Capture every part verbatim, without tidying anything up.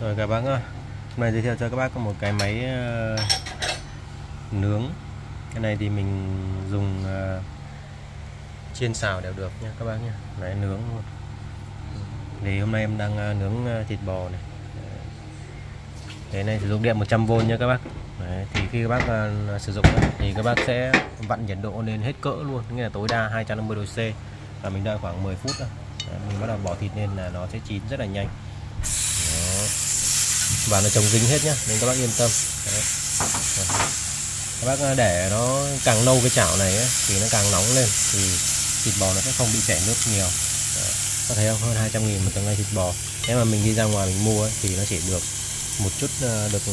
Rồi các bác ơi, hôm nay giới thiệu cho các bác có một cái máy uh, nướng. Cái này thì mình dùng uh, chiên xào đều được nha các bác nhé. Đấy, nướng luôn. Thì hôm nay em đang uh, nướng uh, thịt bò này. Cái này sử dụng điện một trăm vôn nha các bác. Đấy, thì khi các bác uh, sử dụng thì các bác sẽ vặn nhiệt độ lên hết cỡ luôn, nghĩa là tối đa hai trăm năm mươi độ C, và mình đợi khoảng mười phút thôi. Đấy, mình bắt đầu bỏ thịt lên là nó sẽ chín rất là nhanh. Đó. Và nó chống dính hết nhá, nên các bác yên tâm. Đấy. Các bác để nó càng lâu cái chảo này ấy, thì nó càng nóng lên thì thịt bò nó sẽ không bị chảy nước nhiều. Đấy. Có thấy không, hơn hai trăm nghìn một tầng ngay thịt bò. Nếu mà mình đi ra ngoài mình mua ấy, thì nó chỉ được một chút, được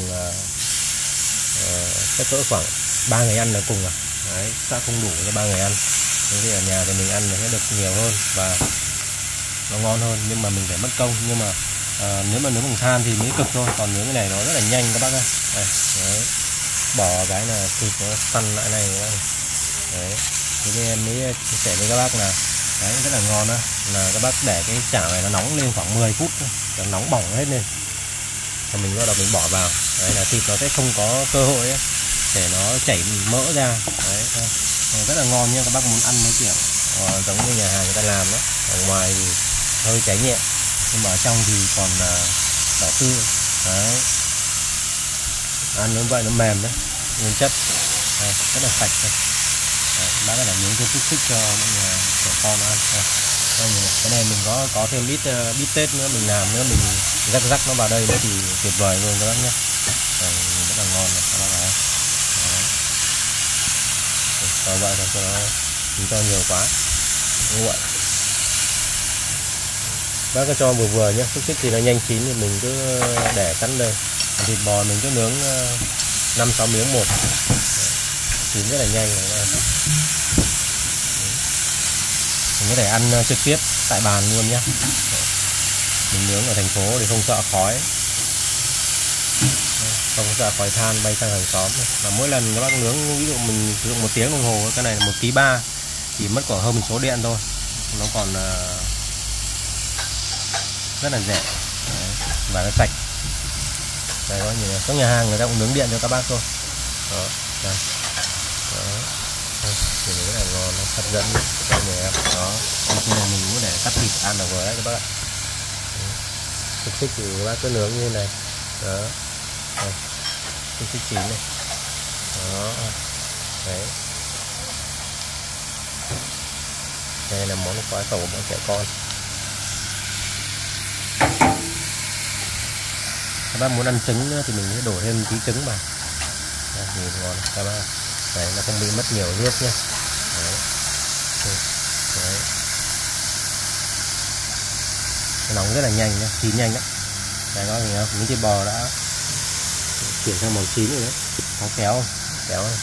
uh, cỡ khoảng ba người ăn là cùng à. Đấy, sẽ không đủ cho ba người ăn. Thế thì ở nhà thì mình ăn nó sẽ được nhiều hơn và nó ngon hơn, nhưng mà mình phải mất công. Nhưng mà À, nếu mà nướng bằng than thì mới cực thôi, còn nướng cái này nó rất là nhanh các bác ơi. Đây, đấy. Bỏ cái là thịt nó săn lại này. Đấy, thế nên em mới chia sẻ với các bác là đấy rất là ngon đó, là các bác để cái chảo này nó nóng lên khoảng mười phút thôi, nó nóng bỏng hết lên, rồi mình bắt đầu mình bỏ vào. Đấy là thịt nó sẽ không có cơ hội ấy, để nó chảy mỡ ra. Đấy, rất là ngon nha. Các bác muốn ăn cái kiểu uh, giống như nhà hàng người ta làm đó, ở ngoài thì hơi cháy nhẹ, nhưng mà ở trong thì còn uh, đỏ tươi. Đấy, ăn như vậy nó mềm đấy, nguyên chất. Đây, rất là sạch đây. Đấy, bác là nướng thêm xúc xích cho mọi người trẻ con ăn. Đây, đây, cái này mình có có thêm ít uh, bít tết nữa mình làm nữa, mình rắc rắc nó vào đây nữa thì tuyệt vời luôn các bác nhé. Đây, rất là ngon này các bác ạ. Cho vậy thôi, cho nó chỉ cho nhiều quá như vậy. Bác cứ cho vừa vừa nhé, xúc xích thì nó nhanh chín thì mình cứ để sẵn đây. Thịt bò mình cứ nướng năm sáu miếng một, chín rất là nhanh rồi. Mình có thể ăn trực tiếp tại bàn luôn nhé. Mình nướng ở thành phố thì không sợ khói, không sợ khói than bay sang hàng xóm. Và mỗi lần các bác nướng, ví dụ mình sử dụng một tiếng đồng hồ, cái này là một ký ba thì mất khoảng hơn một số điện thôi, nó còn rất là rẻ. Đấy, và nó sạch. Đây, có nhiều các nhà hàng người ta cũng nướng điện cho các bác thôi. Đó, đây. Đó. Đây, thì rất là ngon, nó hấp dẫn cho người em. Đó, khi này mình muốn để cắt thịt ăn được rồi đấy các bác ạ. Xúc xích thì các bác cứ nướng như này. Đó, đây. Xúc xích chín này. Đó, đấy. Đây là món khoái khẩu của bọn trẻ con. Các bác muốn ăn trứng nữa thì mình sẽ đổ thêm tí trứng vào. Đây, nhìn ngon các bác. Đấy, nó không bị mất nhiều nước nhé. Đấy. Đấy. Nó nóng rất là nhanh nhé, chín nhanh đấy. Đây có gì không? Miếng thịt bò đã chuyển sang màu chín rồi đấy. Có kéo không? Kéo không?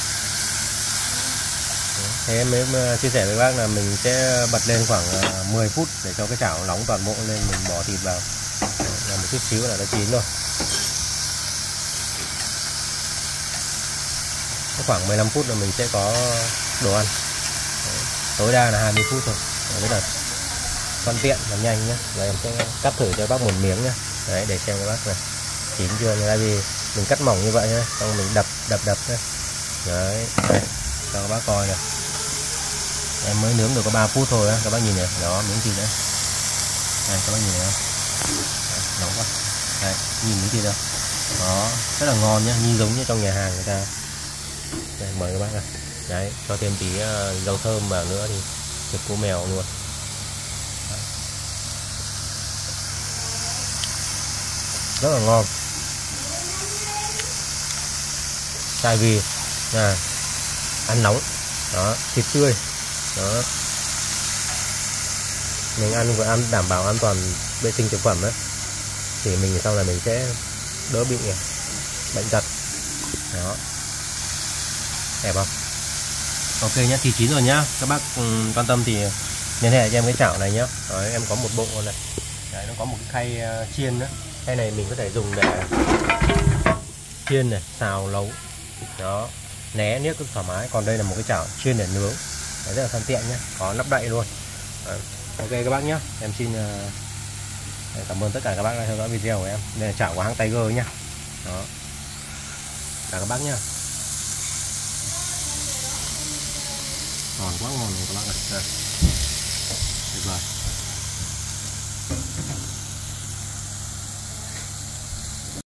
Thế em mới chia sẻ với bác là mình sẽ bật lên khoảng mười phút để cho cái chảo nóng toàn bộ lên, mình bỏ thịt vào. Là một chút xíu là nó chín rồi. Khoảng mười lăm phút là mình sẽ có đồ ăn. Đấy, tối đa là hai mươi phút thôi. Đấy là thuận tiện và nhanh nhé. Và em sẽ cắt thử cho bác một miếng nhé. Đấy, để xem các bác này chín chưa. Như là gì mình cắt mỏng như vậy nhé, xong mình đập đập đập đấy. Đấy, đây, cho các bác coi này. Em mới nướng được có ba phút thôi á, các bác nhìn này. Đó, miếng thịt đấy. Đây, các bác nhìn này không? Đấy, nóng quá. Đấy, nhìn miếng thịt đâu. Đó, rất là ngon nhé, như giống như trong nhà hàng người ta. Đây, mời các bác này. Đấy, cho thêm tí uh, rau thơm vào nữa thì thịt cua mèo luôn. Đấy. Rất là ngon. Tại vì à, ăn nóng. Đó, thịt tươi. Đó. Mình ăn vừa ăn đảm bảo an toàn vệ sinh thực phẩm đấy, thì mình sau này mình sẽ đỡ bị bệnh tật. Đó, đẹp không? Ok nhá, thì chín rồi nhá. Các bác um, quan tâm thì liên hệ cho em cái chảo này nhá. Đấy, em có một bộ này. Đấy, nó có một cái khay uh, chiên nữa. Khay này mình có thể dùng để chiên này, xào, nấu. Đó, né niếc cũng thoải mái. Còn đây là một cái chảo chuyên để nướng. Đấy, rất là thuận tiện nhá, có nắp đậy luôn. Đấy. Ok các bác nhé, em xin uh, Cảm ơn tất cả các bác đã theo dõi video của em. Đây là chảo của hãng Tiger nhá. Đó. Chào các bác nhá. Ngon quá ngon luôn các bác ơi. Tuyệt vời.